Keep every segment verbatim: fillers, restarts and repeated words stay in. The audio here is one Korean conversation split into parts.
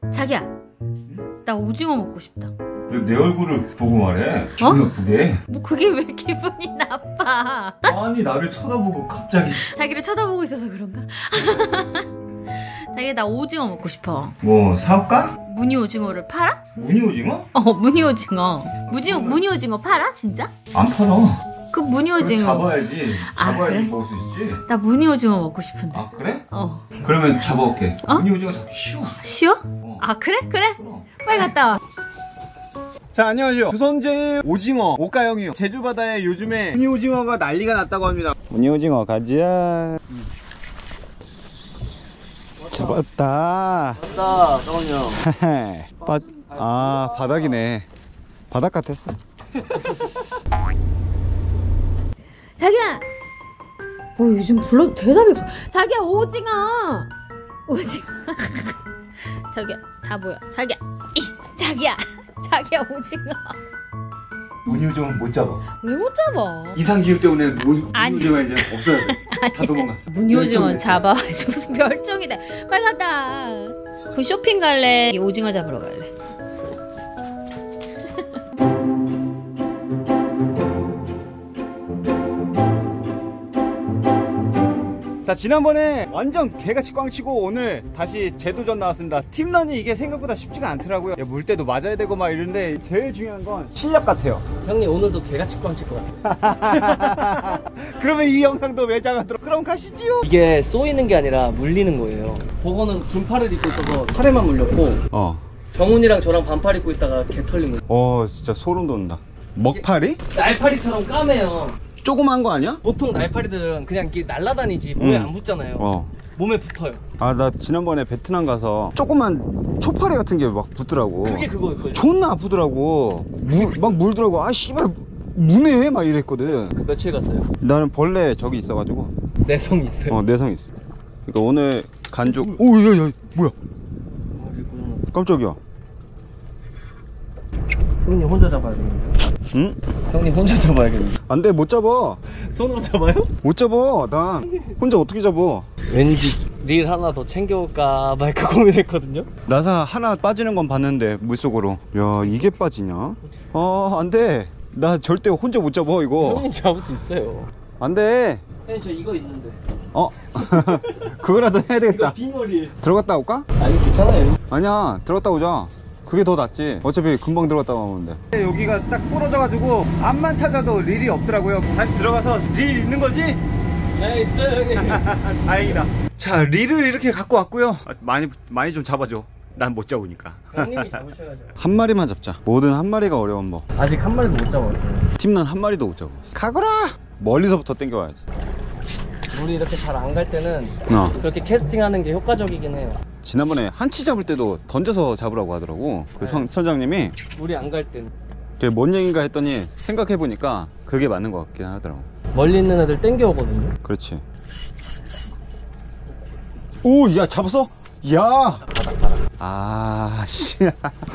자기야, 나 오징어 먹고 싶다. 왜 내 얼굴을 보고 말해? 기분 어? 나쁘게? 뭐 그게 왜 기분이 나빠? 아니 나를 쳐다보고 갑자기. 자기를 쳐다보고 있어서 그런가? 자기, 나 오징어 먹고 싶어. 뭐 사올까? 무늬 오징어를 팔아? 무늬 오징어? 어, 무늬 오징어. 무늬, 무늬 오징어 팔아? 진짜? 안 팔아. 그 무늬 오징어. 잡아야지. 아, 잡아야지 그래? 먹을 수 있지. 나 무늬 오징어 먹고 싶은데. 아 그래? 어. 그러면 잡아올게. 어? 무늬 오징어 잡기 쉬워. 쉬워? 어. 아, 그래? 그래? 그럼. 빨리 갔다 와. 자, 안녕하세요. 조선제일 오징어 오가영이요. 제주바다에 요즘에 무늬 오징어가 난리가 났다고 합니다. 무늬 오징어 가지야. 잡았다. 잡았다, 성훈이 형. 바, 아, 바닥이네. 바닥 같았어. 자기야! 뭐 요즘 불러도 대답이 없어. 자기야, 오징어! 오징어. 자기야, 다 보여. 자기야. 이씨, 자기야. 자기야, 오징어. 무늬 오징어 못 잡아. 왜 못 잡아? 이상기후 때문에 무늬 아니. 오징어 이제 없어야 돼. 다 도망갔어. 무늬 오징어 멸종됐어. 잡아야지. 무슨 멸종이다. 빨리 갔다. 그럼 쇼핑 갈래? 오징어 잡으러 갈래? 자, 지난번에 완전 개같이 꽝치고 오늘 다시 재도전 나왔습니다. 팀런이 이게 생각보다 쉽지가 않더라고요. 물때도 맞아야 되고 막 이런데 제일 중요한 건 실력 같아요. 형님 오늘도 개같이 꽝칠 것 같아요. 그러면 이 영상도 매장하도록. 그럼 가시지요. 이게 쏘이는 게 아니라 물리는 거예요. 보고는 긴팔을 입고 있어서 살에만 물렸고, 어. 정훈이랑 저랑 반팔 입고 있다가 개 털린 거예요. 어, 진짜 소름 돋는다. 먹파리? 날파리처럼 까매요. 조그만 거 아니야? 보통 날파리들은 그냥 이게 날아다니지 몸에 음. 안 붙잖아요. 어. 몸에 붙어요. 아, 나 지난번에 베트남 가서 조그만 초파리 같은 게 막 붙더라고. 그게 그거였거든요. 존나 아프더라고. 물, 막 물더라고. 아, 씨발, 무네? 막 이랬거든. 그 며칠 갔어요? 나는 벌레 저기 있어가지고. 내성이 있어요. 어, 내성 있어. 그러니까 오늘 간죽. 오, 야, 야, 뭐야? 깜짝이야. 형님 혼자 잡아야겠는데. 응? 형님 혼자 잡아야겠는데. 안 돼, 못 잡아. 손으로 잡아요? 못 잡아. 난 혼자 어떻게 잡아. 왠지 릴 하나 더 챙겨올까 말까 고민했거든요. 나사 하나 빠지는 건 봤는데 물속으로. 야, 이게 빠지냐? 어, 안 돼. 나 절대 혼자 못 잡아 이거. 형님 잡을 수 있어요. 안 돼. 형님 저 이거 있는데. 어? 그거라도 해야 되겠다. 빙어리. 들어갔다 올까? 아니 괜찮아요. 아니야, 들어갔다 오자. 그게 더 낫지. 어차피 금방 들어갔다 오면 돼. 여기가 딱 부러져가지고 앞만 찾아도 릴이 없더라고요. 다시 들어가서 릴 있는 거지? 네 있어요 형님. 다행이다. 자, 릴을 이렇게 갖고 왔고요. 많이 많이 좀 잡아줘. 난 못 잡으니까. 형님이 잡으셔야죠. 한 마리만 잡자. 뭐든 한 마리가 어려운 법. 아직 한 마리도 못 잡아요. 팀난 한 마리도 못 잡아. 가거라. 멀리서부터 당겨와야지. 물이 이렇게 잘 안 갈 때는 어. 그렇게 캐스팅하는 게 효과적이긴 해요. 지난번에 한치 잡을 때도 던져서 잡으라고 하더라고. 그 선, 선장님이. 물이 안 갈 때는. 그게 뭔 얘기인가 했더니 생각해보니까 그게 맞는 것 같긴 하더라고. 멀리 있는 애들 땡겨오거든요. 그렇지. 오, 야, 잡았어? 야! 바닥 바닥. 아, 씨.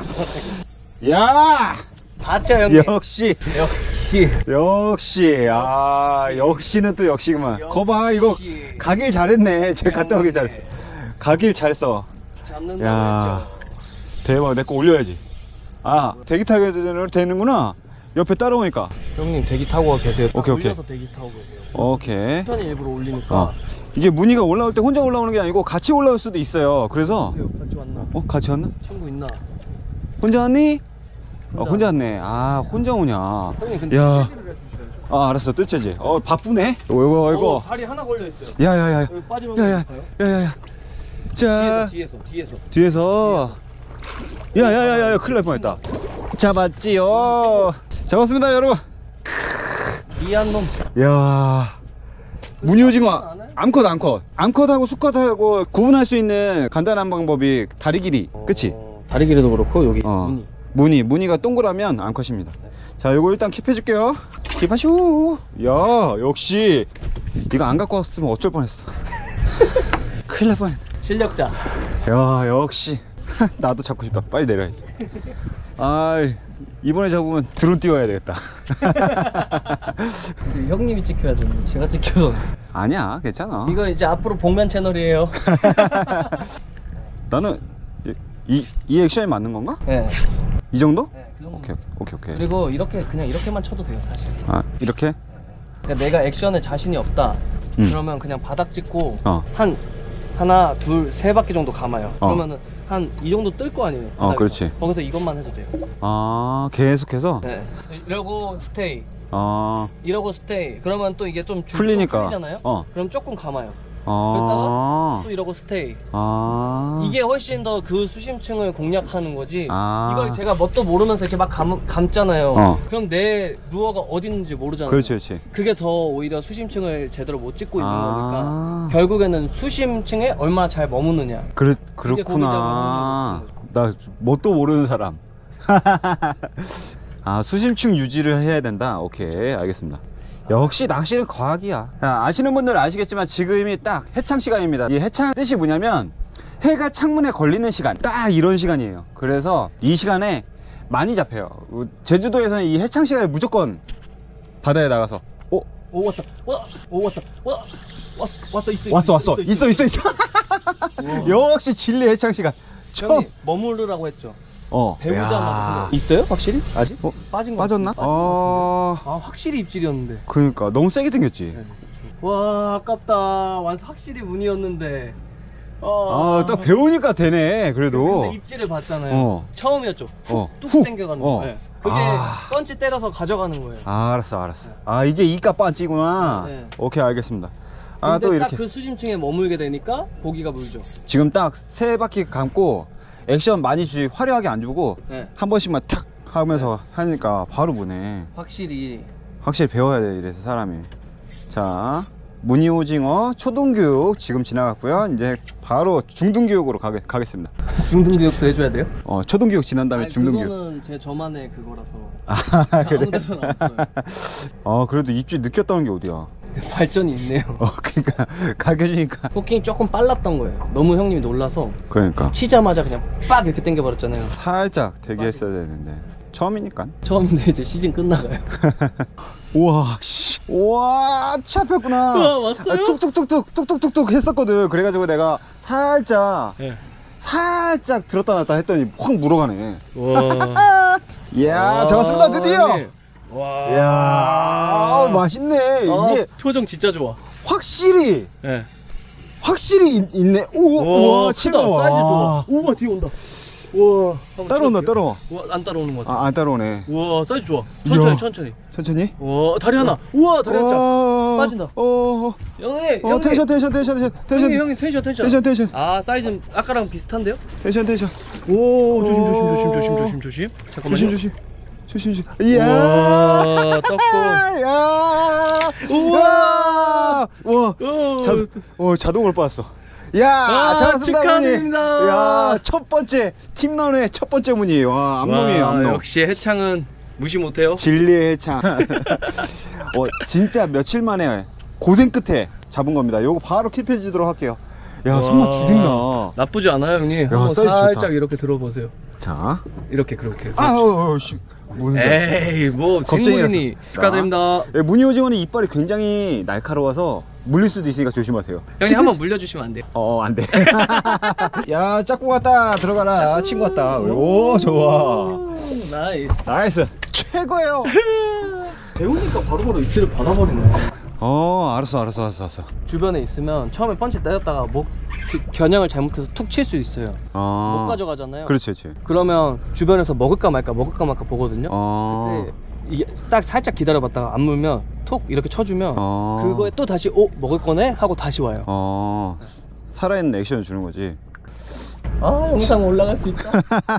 야! 봤죠 형님? 역시. 역시. 역시. 아, 역시는 또 역시구만. 거봐, 이거 가길 잘했네. 제가 갔다 오길 잘했어. 가길 잘했어. 잡는 야, 대박. 내 거 올려야지. 아, 대기 타게 되는구나. 옆에 따라오니까. 형님 대기 타고 계세요. 오케이, 오케이. 올려서 대기 타고 계세요. 오케이. 천천히 일부러 올리니까. 어. 이게 무늬가 올라올 때 혼자 올라오는 게 아니고 같이 올라올 수도 있어요. 그래서 같이 왔나? 어? 같이 왔나? 친구 있나? 혼자 왔니? 혼자. 어, 혼자 왔네. 아, 혼자 오냐. 형님 근데 야. 찌질을 해주셔야죠. 아, 알았어. 뜰채지. 어, 바쁘네. 이거 이거. 어, 발이 하나 걸려 있어요. 야야야. 여기 빠지면 야야. 될까요? 야야야. 자, 뒤에서 뒤에서. 뒤에서. 야야야야, 큰일 날 뻔했다. 잡았지요. 잡았습니다, 여러분. 이한 놈. 야. 무늬 오징어 암컷 암컷 암컷하고 수컷하고 구분할 수 있는 간단한 방법이 다리 길이. 그치? 어, 다리 길이도 그렇고 여기 어. 무늬. 무늬 무늬가 동그라면 암컷입니다. 자, 요거 일단 킵해줄게요. 킵하쇼. 야, 역시 이거 안 갖고 왔으면 어쩔 뻔했어. 큰일 날 뻔했네. 실력자. 야, 역시 나도 잡고 싶다. 빨리 내려야지. 아이, 이번에 잡으면 드론 띄워야 되겠다. 형님이 찍혀야 되는데 제가 찍혀서. 아니야, 괜찮아. 이거 이제 앞으로 복면 채널이에요. 나는 이, 이 액션이 맞는 건가? 네. 이 정도? 네, 그 정도. 오케이 오케이 오케이. 그리고 이렇게 그냥 이렇게만 쳐도 돼요 사실. 아 이렇게? 그러니까 내가 액션에 자신이 없다. 음. 그러면 그냥 바닥 찍고 어. 한 하나 둘 세 바퀴 정도 감아요. 어. 그러면은 한 이 정도 뜰 거 아니에요. 어, 바닥에서. 그렇지. 거기서 이것만 해도 돼요. 아 계속해서? 네. 이러고 스테이. 아 이러고 스테이. 그러면 또 이게 좀 줄- 풀리니까. 좀 풀리잖아요. 어. 그럼 조금 감아요. 아. 또 이러고 스테이. 아. 이게 훨씬 더 그 수심층을 공략하는 거지. 아. 이걸 제가 뭣도 모르면서 이렇게 막 감, 감잖아요. 어. 그럼 내 루어가 어디 있는지 모르잖아요. 그렇지 그렇지. 그게 더 오히려 수심층을 제대로 못 찍고 있는 아. 거니까 결국에는 수심층에 얼마나 잘 머무느냐. 그렇 그게 그렇구나. 고기 나 뭣도 모르는 사람. 아 수심층 유지를 해야 된다. 오케이 알겠습니다. 역시 낚시는 과학이야. 자, 아시는 분들은 아시겠지만 지금이 딱 해창 시간입니다. 이 해창 뜻이 뭐냐면 해가 창문에 걸리는 시간, 딱 이런 시간이에요. 그래서 이 시간에 많이 잡혀요. 제주도에서는 이 해창 시간에 무조건 바다에 나가서 오, 오 왔다. 와, 오 왔다. 와, 왔어, 왔어 있어. 왔어 왔어 있어 있어 있어. 역시 진리 해창 시간. 처음. 형님 머무르라고 했죠. 어. 배우자마자. 있어요? 확실히? 아직? 어? 빠진 거 빠졌나? 같은데? 아. 아 확실히 입질이었는데. 그러니까 너무 세게 생겼지. 와 아깝다. 완전 확실히 운이었는데. 아, 딱 배우니까 되네. 그래도. 근데 입질을 봤잖아요. 어. 처음이었죠. 훅 어. 뚝 훅. 당겨가는 어. 거. 네. 그게 아. 펀치 때려서 가져가는 거예요. 아, 알았어, 알았어. 아, 이게 이가 빤찌구나. 네. 오케이, 알겠습니다. 아, 근데 또 딱 이렇게. 그 수심층에 머물게 되니까 고기가 물죠. 지금 딱 세 바퀴 감고 액션 많이 주지, 화려하게 안 주고 네. 한 번씩만 탁 하면서 하니까 바로 보네. 확실히. 확실히 배워야 돼, 이래서 사람이. 자, 무늬오징어 초등교육 지금 지나갔고요. 이제 바로 중등교육으로 가게, 가겠습니다. 중등교육도 해줘야 돼요? 어, 초등교육 지난 다음에 아니, 중등교육. 그거는 제 저만의 그거라서. 아, 그래? 아무 데서는 안 써요. 어, 그래도 입질 느꼈다는 게 어디야? 발전이 있네요. 어, 그러니까 가르쳐주니까. 포킹이 조금 빨랐던 거예요. 너무 형님이 놀라서 그러니까 치자마자 그냥 빡 이렇게 당겨버렸잖아요. 살짝 대기했어야 되는데 처음이니까. 처음인데 이제 시즌 끝나가요. 우와, 씨, 우와, 잡혔구나. 우와, 왔어요? 아, 뚝뚝뚝뚝 뚝뚝뚝뚝 했었거든. 그래가지고 내가 살짝 네. 살짝 들었다 놨다 했더니 확 물어가네. 와. 이야, 잡았습니다 드디어. 형님. 와. 이야, 아, 맛있네. 아, 이게 표정 진짜 좋아. 확실히 네. 확실히 있, 있네. 오, 우와, 크다. 치마. 사이즈 좋아. 우와 뒤에 온다. 우와. 따라온다, 따라와. 우와 안 따라오는 것 같아. 아, 안 따라오네. 우와 사이즈 좋아. 천천히 이야. 천천히. 천천히. 우와 다리 하나. 우와 다리 한 짝. 어, 빠진다. 어, 어, 형님 어, 형님. 텐션, 텐션, 텐션, 텐션, 텐션, 형님 형님 텐션 텐션. 텐션, 텐션, 아 사이즈 아까랑 비슷한데요? 텐션, 텐션. 오 조심 조심 조심 조심 조심 조심. 잠깐만요. 조심, 조심, 조심, 조심. 이야, 우와 떡고. 야, 우와. 와, 오. 자, 어, 자동으로 빠졌어. 야, 아, 잘했습니다, 축하드립니다. 문희. 야, 첫 번째 팀런의 첫 번째 문이. 와, 암놈이에요, 와, 암놈. 역시 해창은 무시 못해요. 진리의 해창. 어, 진짜 며칠 만에 고생 끝에 잡은 겁니다. 요거 바로 킵해주도록 할게요. 야, 와. 손맛 죽인다. 나쁘지 않아요, 형님. 한번 사이즈 살짝 좋다. 이렇게 들어보세요. 자, 이렇게 그렇게. 아, 어, 어, 씨. 무슨 소리야. 에이, 뭐 겁쟁이라서. 생물이니 축하드립니다. 예, 무늬오징어는 이빨이 굉장히 날카로워서 물릴 수도 있으니까 조심하세요. 형님 한번 물려주시면 안 돼요? 어, 안 돼. 야, 짝꿍 왔다. 들어가라. 친구 왔다. 오, 좋아. 나이스. 나이스. 최고예요. 배우니까 바로바로 입질을 받아버리네. 어, 알았어, 알았어, 알았어, 알았어. 주변에 있으면 처음에 펀치 때렸다가 목 그, 겨냥을 잘못해서 툭 칠 수 있어요. 어. 못 가져가잖아요. 그렇지, 그렇지. 그러면 주변에서 먹을까 말까 먹을까 말까 보거든요. 어. 그때 이게 딱 살짝 기다려봤다가 안 물면 톡 이렇게 쳐주면 어. 그거에 또 다시 오 먹을 거네 하고 다시 와요. 어. 살아있는 액션을 주는 거지. 아 영상 올라갈 수 있다.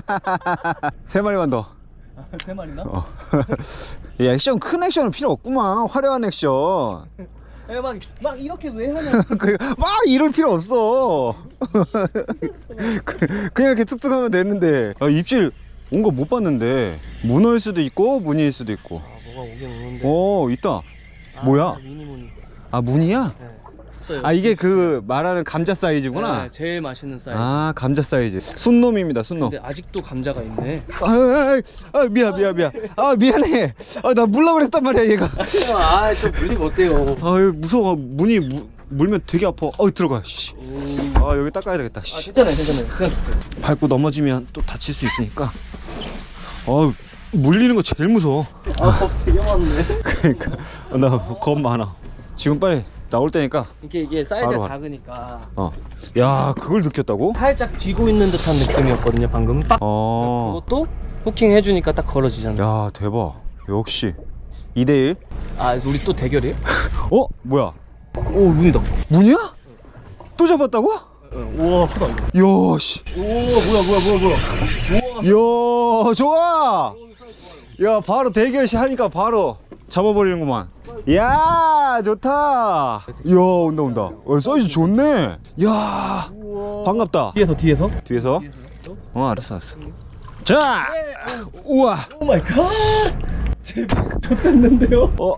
세 마리만 더. 세 마리나? 어. 이 액션, 큰 액션은 필요 없구만. 화려한 액션. 막, 막 이렇게 왜 하냐. 그, 막 이럴 필요 없어. 그냥 이렇게 툭툭 하면 되는데. 아, 입질 온 거 못 봤는데. 문어일 수도 있고 무늬일 수도 있고. 아 뭐가 오긴 오는데. 오, 있다. 아, 뭐야? 미니무늬. 아, 무늬야? 네. 없어요. 아, 이게 그 말하는 감자 사이즈구나. 네, 제일 맛있는 사이즈. 아, 감자 사이즈. 순놈입니다, 순놈. 근데 아직도 감자가 있네. 아, 아, 아, 미안, 미안, 미안. 아, 미안해. 아, 나 물라 그랬단 말이야, 얘가. 아, 좀 물리면 어때요? 아, 무서워. 문이 무, 물면 되게 아파. 어 들어가. 씨. 아 여기 닦아야 되겠다. 아 씨. 괜찮아요 괜찮아요. 그냥 밟고 넘어지면 또 다칠 수 있으니까. 어 물리는 거 제일 무서워. 아 되게 많네. 그러니까 나 겁 많아. 지금 빨리 나올 때니까. 이게 이게 사이즈가 바로 작으니까 어. 야 그걸 느꼈다고? 살짝 쥐고 있는 듯한 느낌이었거든요 방금. 딱 어. 그것도 후킹 해주니까 딱 걸어지잖아요. 야 대박. 역시 이 대 일. 아 우리 또 대결이에요? 어 뭐야? 오 문이다. 문이야? 또 잡았다고? 우와 크다 이거. 야 씨. 오 뭐야 뭐야 뭐야 뭐야. 야 좋아. 야 바로 대결 시 하니까 바로 잡아버리는구만. 야 좋다. 야 온다 온다. 어, 사이즈 좋네. 야 우와. 반갑다. 뒤에서 뒤에서. 뒤에서? 어 알았어 알았어. 자 우와. 오 마이 갓. 제발 좋겠는데요? 어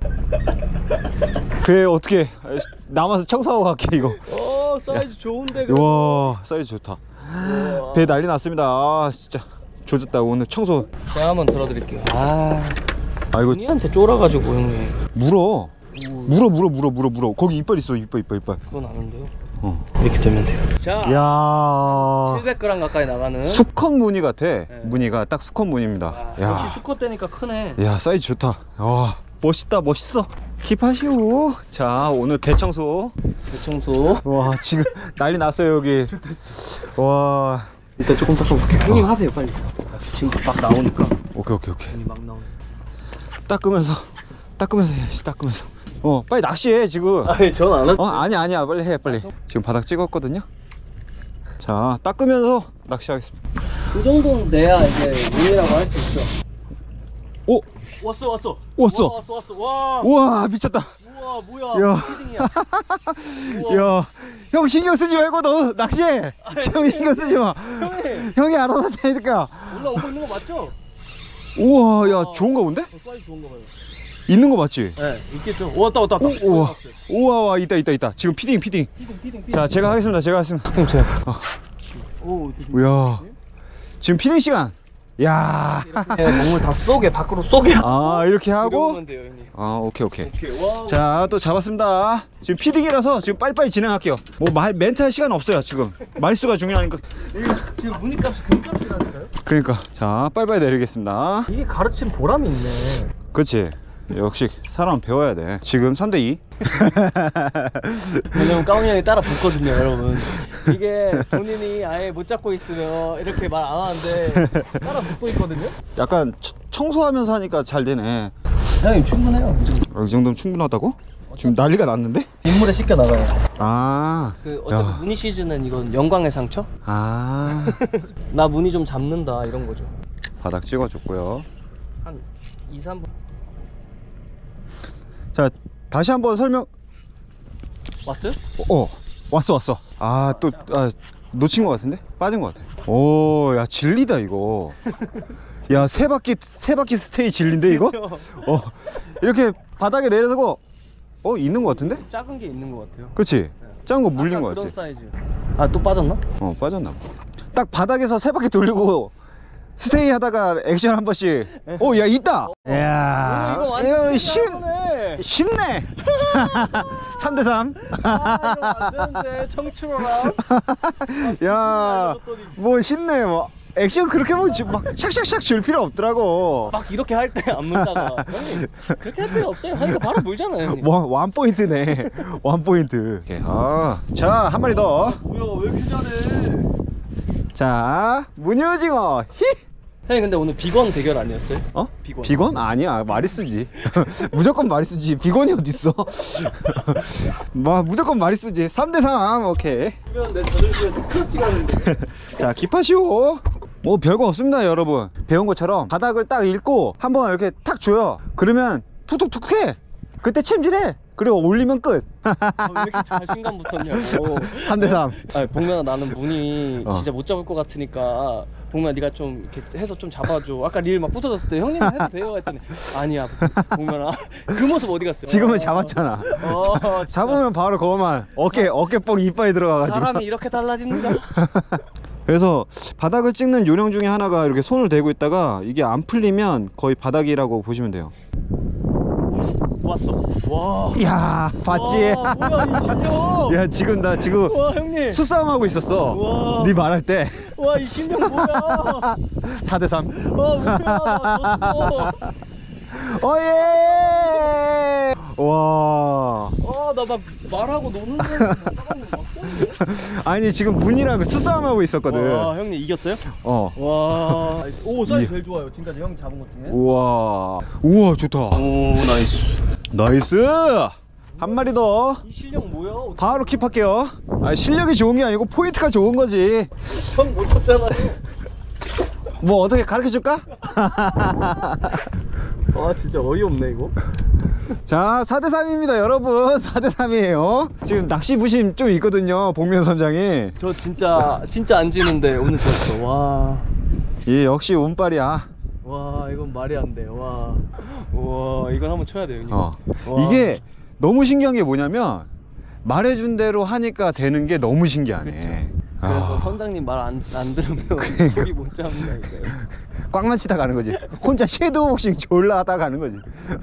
그래 어떻게 남아서 청소하고 갈게 이거. 어 사이즈 좋은데. 와 사이즈 좋다. 우와. 배 난리 났습니다. 아 진짜 조졌다. 오늘 청소. 제가 한번 들어드릴게요. 아 아 이거 언니한테 쫄아가지고 형님. 물어 오, 물어 물어 물어 물어 물어. 거기 이빨 있어. 이빨 이빨 이빨. 그건 아는데요. 어. 이렇게 되면 돼요. 자 야 칠백 그램 가까이 나가는. 수컷 무늬 같아. 무늬가 딱 수컷 무늬입니다. 아, 야, 역시 수컷 되니까 크네. 야 사이즈 좋다. 와 멋있다 멋있어. 킵하시오. 자 오늘 대청소. 대청소. 와 지금 난리 났어요 여기. 와 일단 조금 닦아볼게요. 형님 하세요 빨리. 지금 막 나오니까. 오케이 오케이 오케이. 형님 막 나오네. 닦으면서 닦으면서 해야지. 닦으면서. 어 빨리 낚시해 지금. 아니 전 안 어 아니야 아니야 빨리 해 빨리. 지금 바닥 찍었거든요. 자 닦으면서 낚시하겠습니다. 그 정도는 돼야 이제 문이라고 할 수 있어. 오 왔어 왔어. 왔어. 와, 왔어 왔어. 와. 우와 미쳤다. 우와 뭐야. 야. 피딩이야. 야, 형 신경 쓰지 말고 너 낚시해. 형 신경 쓰지 마. 형님 형이 알아서 되니까. 올라오고 있는 거 맞죠? 우와, 야 좋은가 본데? 어, 사이즈 좋은가 봐요. 있는 거 맞지? 네 있겠죠. 왔다 왔다 왔다. 오, 우와, 우와, 와 있다 있다 있다. 지금 피딩 피딩. 피딩 피딩 피딩. 자, 제가 하겠습니다. 제가 하겠습니다. 형 제가. 오 조심. 야, 지금 피딩 시간. 야, 네, 몸을 다 쏘게 밖으로 쏘게. 아 이렇게 하고. 들어오면 돼요 형님. 아 오케이 오케이. 오케이 와. 자 또 잡았습니다. 지금 피딩이라서 지금 빨리빨리 진행할게요. 뭐 말 멘트 할 시간 없어요 지금. 말수가 중요하니까. 지금 문의값이 금값이라니까요? 그러니까 자 빨리빨리 내리겠습니다. 이게 가르친 보람이 있네. 그렇지. 역시 사람 배워야 돼. 지금 삼 대 이. 왜냐면 까운이 형이 따라 붙거든요 여러분. 이게 본인이 아예 못 잡고 있으면 이렇게 말 안 하는데 따라 붙고 있거든요. 약간 청- 청소하면서 하니까 잘 되네. 형님 충분해요. 어, 이 정도면 충분하다고? 지금 난리가 났는데? 인물에 씻겨 나가요. 아, 그 어차피 야. 무늬 시즌은 이건 영광의 상처? 아. 나 무늬 좀 잡는다 이런 거죠. 바닥 찍어줬고요. 한 이, 삼 분 자, 다시 한번 설명. 왔어요? 어, 어 왔어 왔어. 아, 또 아, 놓친 것 같은데? 빠진 것 같아. 오, 야 진리다 이거. 야, 세 바퀴 세 바퀴 스테이 진리인데 이거? 어, 이렇게 바닥에 내려서고 어 있는 것 같은데? 작은 게 있는 것 같아요. 그렇지? 작은 거 물린 아까 거 그런 같지? 사이즈. 아 또 빠졌나? 어 빠졌나 봐. 딱 바닥에서 세 바퀴 돌리고 스테이 하다가 액션 한 번씩. 오, 야 있다. 야, 이거 완전 신 신나네. 신네. 삼 대 삼. 아 이거 안 되는데 청출어라. 야, 뭐 신네. 뭐 액션 그렇게 뭐 막 샥샥샥 줄 필요 없더라고. 막 이렇게 할 때 안 물다가 형님 그렇게 할 필요 없어요. 하니까 바로 물잖아요 형님. 원, 원 포인트네. 원 포인트. 오케이. 아, 자, 한 마리 더. 뭐야 왜 이렇게 잘해? 자, 무늬오징어. 히. 형님 근데 오늘 비건 대결 아니었어요? 어? 비건. 비건? 아니야. 마리수지. 무조건 마리수지. 비건이 어딨어? 마, 무조건 마리수지. 삼 대 삼. 오케이. 그러면 내 저녁에 스크래치 가는데. 자, 킵하시오. 뭐 별거 없습니다 여러분. 배운 것처럼 바닥을 딱 읽고 한번 이렇게 탁 줘요. 그러면 툭툭툭 해. 그때 챔질해. 그리고 올리면 끝. 아, 왜 이렇게 자신감 붙었냐고. 삼 대 삼. 아 복면아 나는 문이 어. 진짜 못 잡을 것 같으니까 복면아 네가 좀 이렇게 해서 좀 잡아줘. 아까 릴 막 부서졌을 때 형님은 해도 돼요 했더니 아니야 복면아 그 모습 어디 갔어요? 지금은 어. 잡았잖아. 어, 진짜. 잡으면 바로 거만 어깨 어깨뽕 이빨에 들어가가지고. 사람이 이렇게 달라집니다. 그래서 바닥을 찍는 요령 중에 하나가 이렇게 손을 대고 있다가 이게 안 풀리면 거의 바닥이라고 보시면 돼요. 왔어. 와. 야, 봤지? 와, 뭐야 이 실력. 야, 지금 나 지금 와 형님. 수싸움하고 있었어. 와. 네 말할 때. 와 이 실력 뭐야. 사 대 삼. 와 뭐야. 졌어. 어예! 와. 아나 막 말하고 노는 거 사람들 막 쏘는데? 아니 지금 문이랑 수싸움하고 있었거든. 와 형님 이겼어요? 어. 와. 오 사이즈 이- 제일 좋아요. 진짜 형 잡은 것 중에. 우와. 우와 좋다. 오 나이스. 나이스. 한 마리 더. 이 실력 뭐야? 바로 킵할게요. 아 실력이 좋은 게 아니고 포인트가 좋은 거지. 형못 쳤잖아요. 뭐 어떻게 가르쳐 줄까? 아 진짜 어이없네 이거. 자, 사 대 삼입니다, 여러분. 사 대 삼이에요. 지금 낚시 부심 좀 있거든요, 복면 선장이. 저 진짜 진짜 안 지는데 오늘 졌어. 와. 이 역시 운빨이야. 와 이건 말이 안 돼. 와. 와 이건 한번 쳐야 돼요 형님. 어. 와. 이게 너무 신기한 게 뭐냐면 말해준 대로 하니까 되는 게 너무 신기하네. 그쵸. 그래서 아, 선장님 말 안 안 들으면 고기 못 잡는다니까요. 꽝만 치다 가는 거지. 혼자 섀도우 복싱 졸라 하다 가는 거지.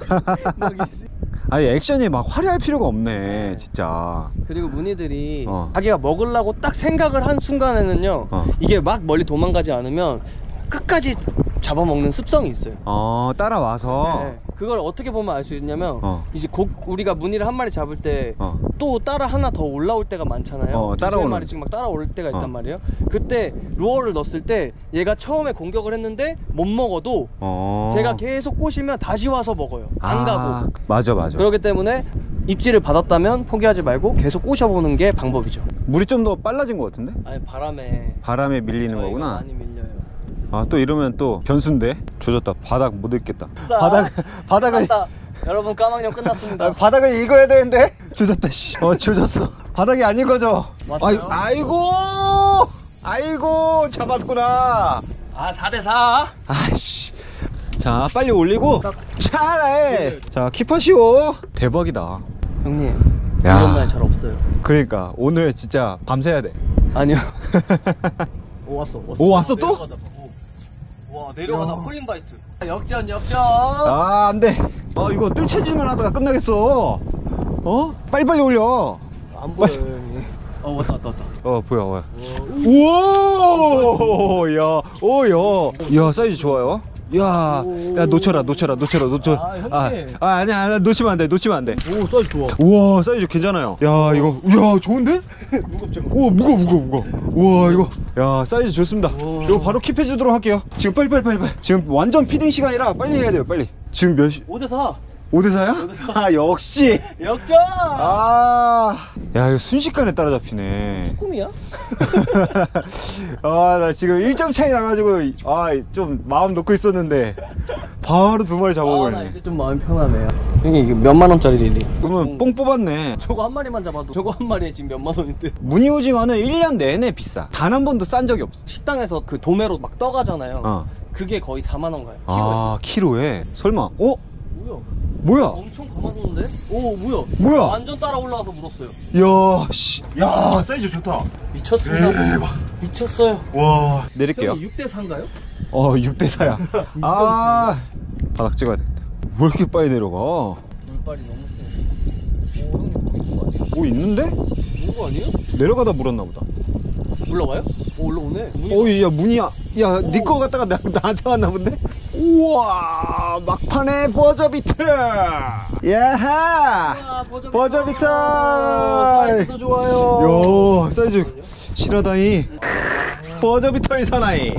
아니 액션이 막 화려할 필요가 없네 진짜. 그리고 무늬들이 어. 자기가 먹으려고 딱 생각을 한 순간에는요 어. 이게 막 멀리 도망가지 않으면 끝까지 잡아먹는 습성이 있어요. 어 따라와서. 네. 그걸 어떻게 보면 알 수 있냐면 어. 이제 고, 우리가 무늬를 한 마리 잡을 때 또 어. 따라 하나 더 올라올 때가 많잖아요. 어, 두세 따라오는 마리씩 막 따라올 때가 있단 어. 말이에요. 그때 루어를 넣었을 때 얘가 처음에 공격을 했는데 못 먹어도 어. 제가 계속 꼬시면 다시 와서 먹어요. 안 아, 가고. 맞아 맞아. 그렇기 때문에 입질을 받았다면 포기하지 말고 계속 꼬셔보는 게 방법이죠. 물이 좀 더 빨라진 것 같은데? 아니 바람에 바람에 밀리는 저희가 거구나. 많이 밀려요. 아 또 이러면 또 변수인데. 조졌다. 바닥 못 읽겠다. 싸. 바닥 바닥을 끝났다. 여러분 까망령 끝났습니다. 아, 바닥을 읽어야 되는데. 조졌다 씨. 어 조졌어. 바닥이 아닌 거죠. 맞아요. 아이고 아이고 잡았구나. 아 사 대 사. 아이씨. 자 빨리 올리고 차라해. 자 킵하시오. 대박이다. 형님 야. 이런 날 잘 없어요. 그러니까 오늘 진짜 밤새야 돼. 아니요. 오 왔어. 왔어. 오, 왔어, 또? 내려가다 봐. 오. 와 내려가다 홀린바이트. 역전 역전. 아 안돼. 아 이거 뜰채질만 하다가 끝나겠어. 어? 빨리빨리 올려. 안 보여 형님. 어 왔다 왔다 왔다. 어 보여 보여. 우와 야 오야 야 사이즈 좋아요. 야, 야 놓쳐라 놓쳐라 놓쳐라 놓쳐. 아, 형님. 아, 아 아니야 아니야, 놓치면 안돼 놓치면 안돼. 오 사이즈 좋아. 우와 사이즈 괜찮아요. 야 이거 야 좋은데? 무겁죠. 오 무거워 무거워 무거워. 우와 이거 야 사이즈 좋습니다. 우와. 이거 바로 킵해 주도록 할게요. 지금 빨리 빨리 빨리 빨리. 지금 완전 피딩 시간이라 빨리 해야 돼요 빨리. 지금 몇 시? 오 대 사. 오 대 사야? 아 역시. 역전. 아, 야 이거 순식간에 따라잡히네. 꿈이야? 아 나 지금 일 점 차이 나가지고 아 좀 마음 놓고 있었는데 바로 두 마리 아, 나 잡아버리네. 이제 좀 마음이 편하네요. 형님 이게 몇만 원짜리 릴이? 그러면 뽕 뽑았네. 저거 한 마리만 잡아도 저거 한 마리에 지금 몇만 원인데. 무늬 오징어는 일 년 내내 비싸. 단 한 번도 싼 적이 없어. 식당에서 그 도매로 막 떠가잖아요. 어. 그게 거의 사만 원 가요. 키로에. 아 키로에? 설마? 어? 뭐야? 뭐야? 엄청 감아줬는데? 오 뭐야? 뭐야? 완전 따라 올라와서 물었어요. 야 씨. 야 사이즈 좋다. 미쳤습니다. 대박. 미쳤어요. 와. 내릴게요. 형님 육 대 사인가요? 어 육 대 사야. 아 바닥 찍어야 되겠다. 왜 이렇게 빨리 내려가? 물빨이 너무 세. 오 형님 거기 있는 거 아니에요? 뭐 있는데? 있는 거 아니에요? 내려가다 물었나 보다. 올라와요? 오 올라오네. 문이 어이 야 문이야. 야 니 거 갖다가 나, 나한테 왔나 본데? 우와 막판에 버저비트. 야하. 아, 버저비터. 버저비터. 사이즈도 좋아요. 요 사이즈 실하다이. 버저비터의 사나이.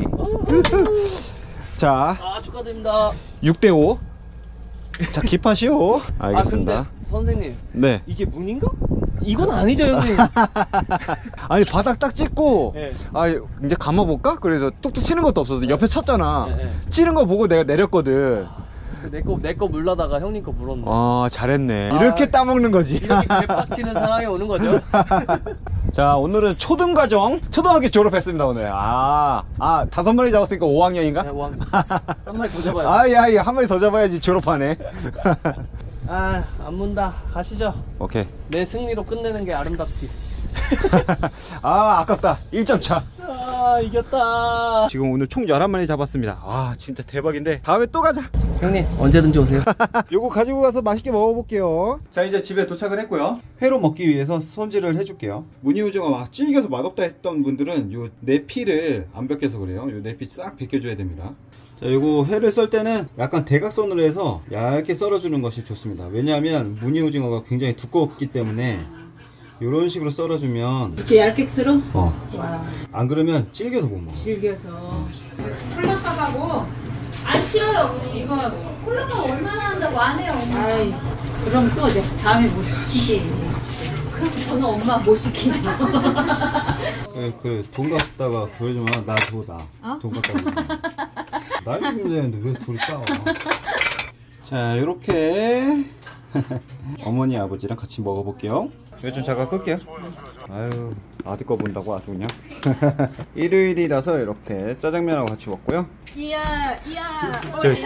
자 아 축하드립니다. 육 대 오. 자 킵하시오. 알겠습니다. 아 근데 선생님 네. 이게 문인가? 이건 아니죠 형님. 아니 바닥 딱 찍고 네. 아 이제 감아볼까? 그래서 뚝뚝 치는 것도 없어서 옆에 쳤잖아. 네, 네. 찌른 거 보고 내가 내렸거든. 내거 내 거 물라다가 형님 거 물었네. 아 잘했네. 아, 이렇게 따먹는 거지. 이렇게 개빡치는 상황이 오는 거죠. 자 오늘은 초등과정 초등학교 졸업했습니다 오늘. 아, 아 다섯 마리 잡았으니까 오 학년인가? 야, 왕. 한 마리 더 잡아요. 아야 야, 한 마리 더 잡아야지 졸업하네. 아, 안 문다. 가시죠. 오케이. 내 승리로 끝내는 게 아름답지. 아 아깝다. 일 점 차. 아 이겼다. 지금 오늘 총 열한 마리 잡았습니다. 와 진짜 대박인데 다음에 또 가자. 형님 언제든지 오세요. 요거 가지고 가서 맛있게 먹어볼게요. 자 이제 집에 도착을 했고요. 회로 먹기 위해서 손질을 해줄게요. 무늬오징어 막 질겨서 맛없다 했던 분들은 요 내피를 안 벗겨서 그래요. 요 내피 싹 벗겨줘야 됩니다. 자 요거 회를 썰 때는 약간 대각선으로 해서 얇게 썰어주는 것이 좋습니다. 왜냐하면 무늬오징어가 굉장히 두껍기 때문에 이런 식으로 썰어주면 이렇게 얇게 썰어? 어. 와, 안 그러면 질겨서 못 먹어. 질겨서. 콜라값하고 안 싫어요. 이거 콜라값 얼마나 한다고 안 해요. 엄마. 아이, 그럼 또 이제 다음에 못 시키지. 그럼 저는 엄마 못 시키죠. 그, 그, 돈 갖다가 보여주면 나 줘, 나. 어? 돈 갖다가. 나이 주면 되는데 왜 둘이 싸워. 자, 요렇게. 어머니, 아버지랑 같이 먹어볼게요. 이거 좀 잠깐 끌게요. 아유, 아들 거 본다고 아주 그냥. 일요일이라서 이렇게 짜장면하고 같이 먹고요. 이야, 이야. 저기.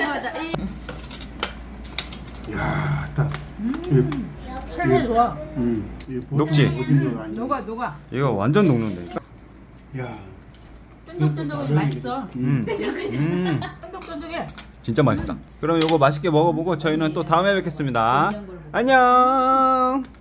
야, 딱. 살살 좋아. 음. 녹지? 녹아, 녹아. 이거 완전 녹는다니까? 야. 쫀득쫀득하니 맛있어. 음. 음. 쫀득쫀득해. 진짜 맛있다. 그럼 요거 맛있게 먹어보고 저희는 또 다음에 뵙겠습니다. 안녕.